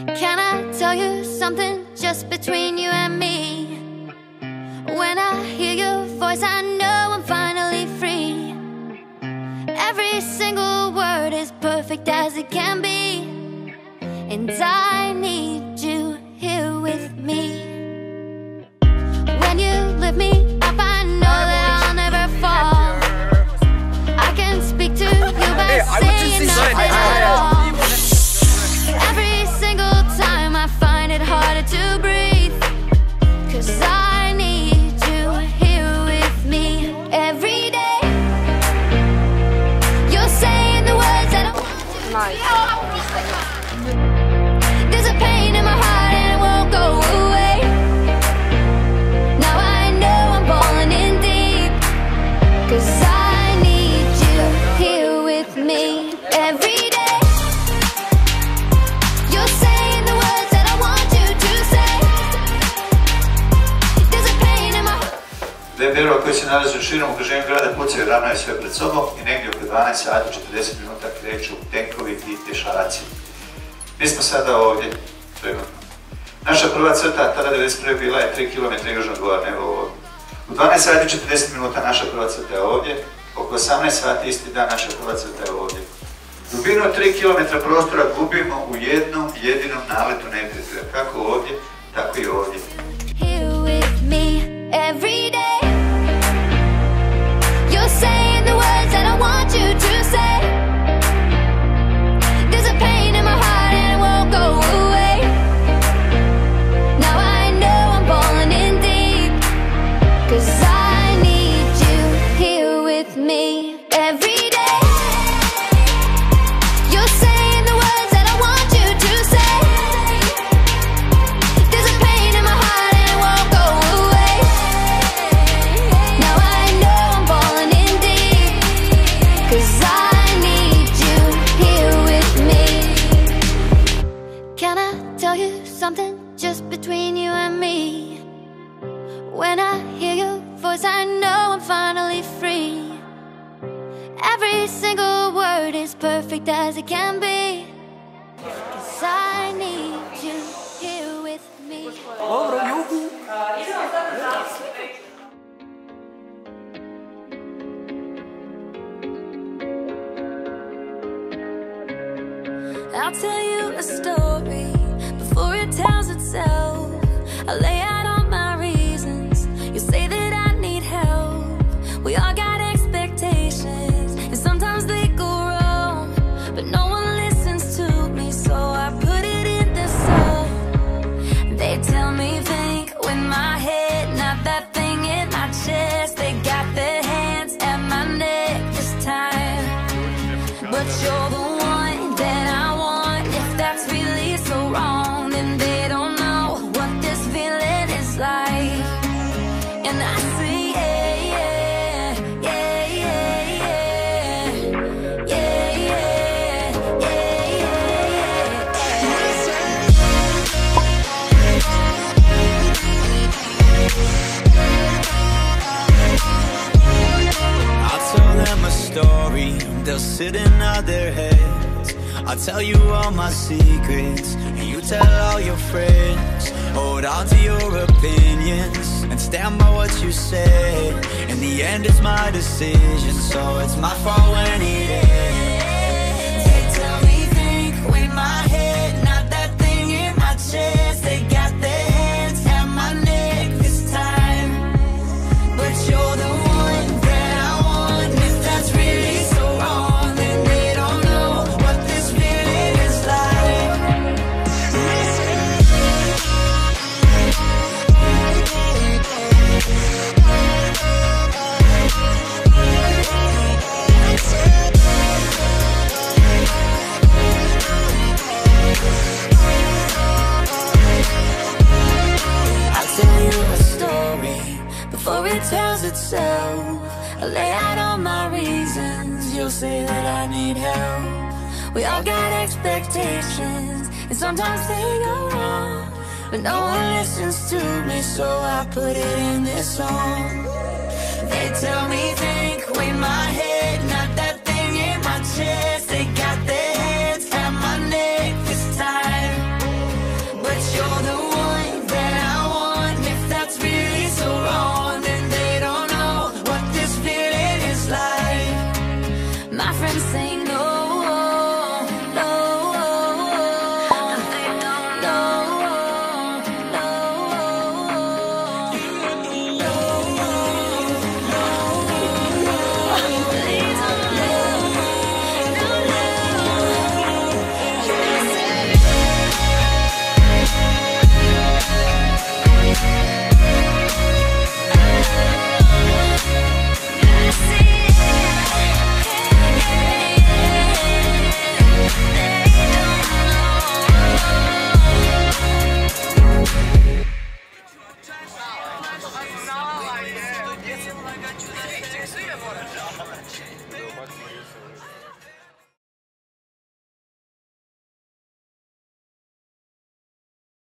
Can I tell you something just between you and me? When I hear your voice, I know I'm finally free. Every single word is perfect as it can be, and I need you here with me. When you lift me up, I know that I'll never fall. I can speak to you by saying nothing at all. Every single time I find it harder to breathe, 'cause I need you here with me every day. You're saying the words that I want to. There's a pain in my heart and it won't go away. Now I know I'm falling in deep, 'cause I need you here with me every day. You're saying the words that I want you to say. There's a pain in my heart. Dve berova koji se nalaze u širom okruženju grada pucaju, ravnaju sve pred sobom i negdje oko 12 sati 40 minuta kreću tenkovi i pješaci. Mi smo sada ovdje, trenutno. Naša prva crta, tada 1991. bila je 3 km južno od Gorane, evo ovdje. U 12 sati 40 minuta naša prva crta je ovdje, oko 18 sati isti dan naša prva crta je ovdje. Dubinu 3 km prostora gubimo u jednom jedinom naletu neprijatelja, kako ovdje, tako i ovdje. Here with me every day. You're saying the words that I want you to say. There's a pain in my heart and it won't go away. Now I know I'm falling in deep, 'cause I need you here with me every day. You're saying the words that I want you to say. There's a pain in my heart and it won't go away. Now I know I'm falling in deep, 'cause I need you here with me. Can I tell you something just between you and me? When I hear your voice, I know I'm finally free. Every single word is perfect as it can be, 'cause I need you here with me. I'll tell you a story before it tells itself. I lay out all my reasons. You say that I need help. We all got expectations, and sometimes they go wrong, but no one listens to me, so I put it in this song. They tell me think with my head, not that thing in my chest. They got their hands at my neck this time, but you're the one that I want. If that's really so wrong, then they don't know what this feeling is like. And I say yeah, yeah, yeah, yeah, yeah, yeah, yeah, yeah. I'll tell them a story, they'll sit and nod their heads. I'll tell you all my secrets, and you tell all your friends. Hold on to your opinions, and stand by what you said. In the end it's my decision, so it's my fault when it ends. They tell me think with my head, not that thing in my chest. They got their hands at my neck this time, but you're the one that I want. If that's really so wrong, then they don't know what this feeling is like. I'll tell you a story before it tells itself. I lay out all my reasons. You'll say that I need help. We all got expectations, and sometimes they go wrong, but no one listens to me, so I put it in this song. They tell me think with my head, not that thing in my chest.